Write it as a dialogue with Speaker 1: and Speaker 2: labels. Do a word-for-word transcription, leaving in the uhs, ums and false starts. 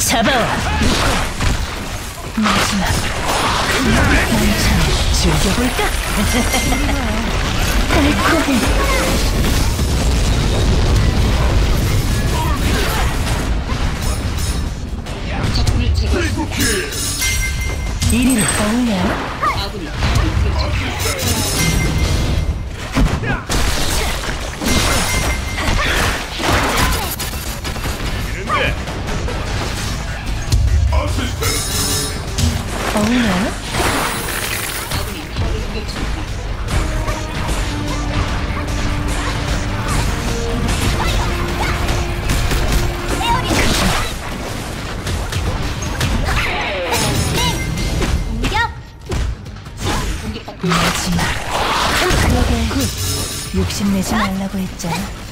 Speaker 1: 잡아와. 마지막 만찬 즐겨볼까? 달콤해. 이리로 떠올려. 어울려요? 마지막. 그러게 욕심내지 말라고 했잖아.